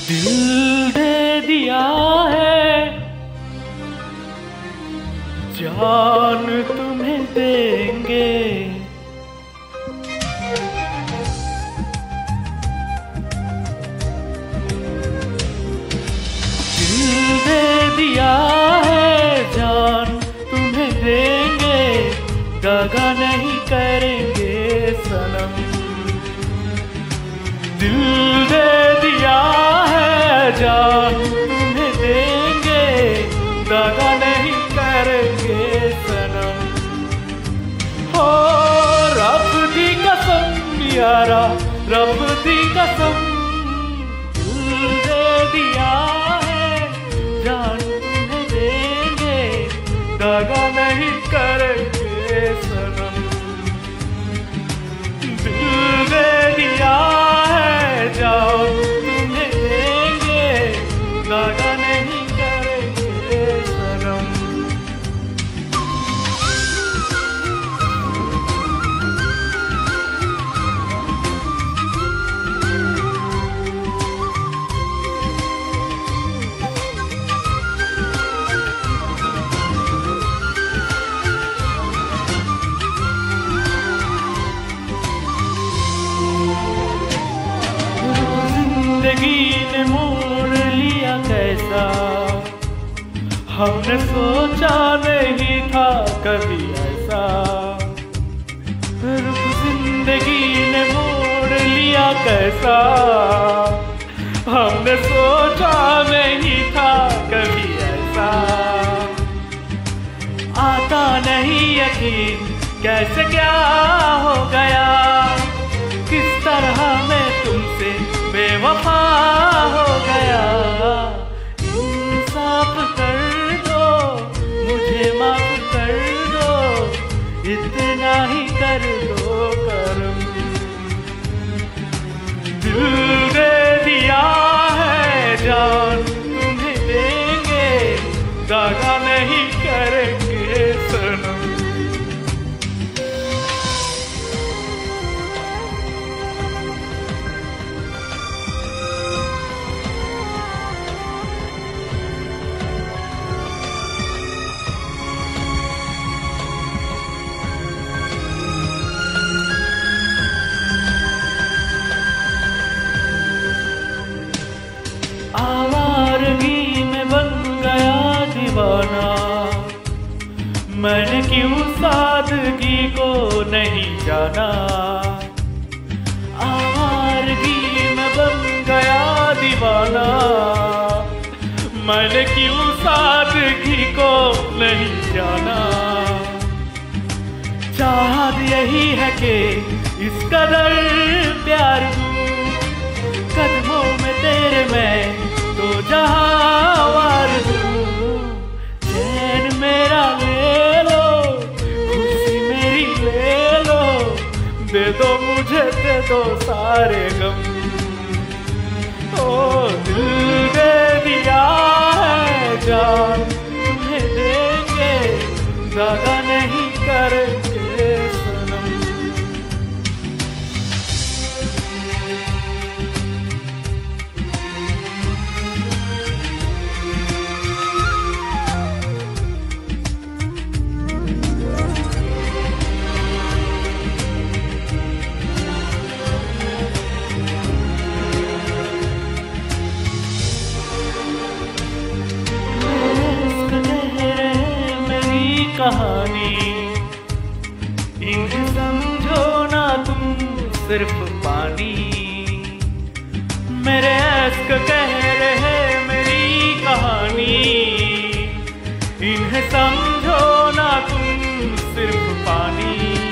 दिल दे दिया है, जान तुम्हें देंगे। दिल दे दिया है, जान तुम्हें देंगे, दगा नहीं करेंगे सनम। दिल दे दिया है, जान तुम्हें देंगे, दगा नहीं करेंगे सनम। हो रब दी कसम यारा, रब दी कसम। दिल दे दिया है, जान तुम्हें देंगे, दगा नहीं करेंगे सनम। दिल दे दिया है, जान तुम्हें देंगे, दगा नहीं करेंगे सनम। जिंदगी ने मोड़ लिया कैसा, हमने सोचा नहीं था कभी ऐसा। रुख जिंदगी ने मोड़ लिया कैसा, हमने सोचा नहीं था कभी ऐसा। आता नहीं यकीन कैसे क्या हो गया, किस तरह मैं तुमसे बेवफा हो गया। इंसाफ कर दो, मुझे माफ कर दो, इतना ही कर दो करम। दिल दे दिया है, जान तुम्हें देंगे, दगा नहीं करेंगे सनम। आवारगी में बन गया दीवाना, मैंने क्यों सादगी को नहीं जाना। आवारगी में बन गया दीवाना, मैंने क्यों सादगी को नहीं जाना। चाहत यही है कि इस कदर प्यार दूं, कदमों में तेरे मैं तो जहां वार दूं। चैन मेरा ले लो, खुशी मेरी ले लो, दे दो मुझे दे दो सारे गम। ओ दिल दे दिया है, जान तुम्हें देंगे, दगा नहीं करेंगे सनम। कहानी इन्हें समझो ना तुम सिर्फ पानी। मेरे अश्क कह रहे मेरी कहानी, इन्हें समझो ना तुम सिर्फ पानी।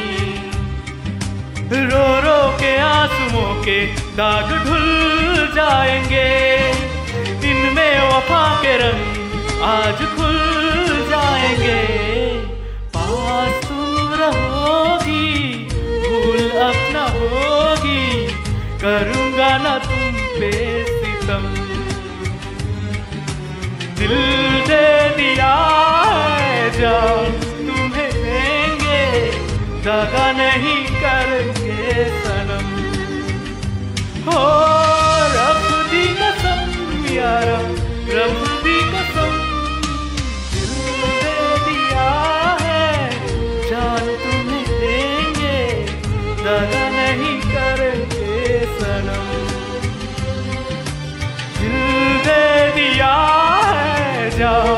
रो रो के आंसुओं के दाग धुल जाएंगे, इनमें वफा के रंग आज खुल जाएंगे। पास तुम रहोगी, भूल अपना होगी, करूँगा ना तुम पे सितम। दिल दे दिया है, जान तुम्हें देंगे, दगा नहीं करेंगे सनम। हो रब दी कसम दगा नहीं करेंगे सनम। दिल दे दिया है जान